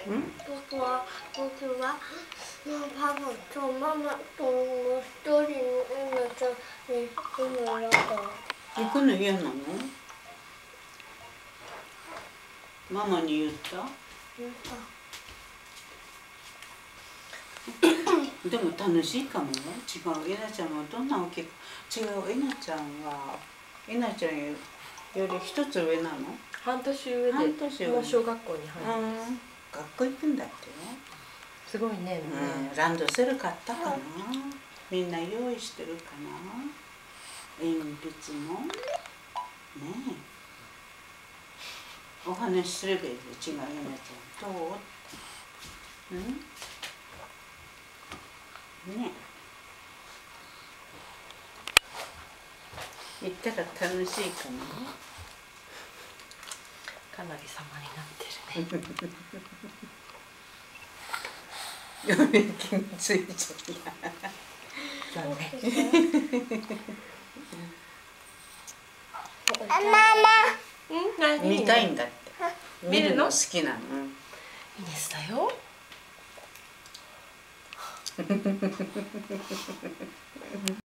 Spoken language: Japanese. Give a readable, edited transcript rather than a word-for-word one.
僕はパパとママと一人に行くの嫌だ。 行くの嫌なの？ママに言った？でも楽しいかもよ。違う、えなちゃんはどんな大きく違う、えなちゃんはえなちゃんより一つ上なの？ 半年上で半年上もう小学校に入る。 学校行くんだってよ。 すごいね。 ランドセル買ったかな？みんな用意してるかな？鉛筆もねえ、お話しすればいいよ。違う、えなちゃんどう？ねえ、行ったら楽しいかも。 かなり様になってるね。 嫁気がついちゃった。 残念。 見たいんだって。見るの好きなの。 イネスだよ。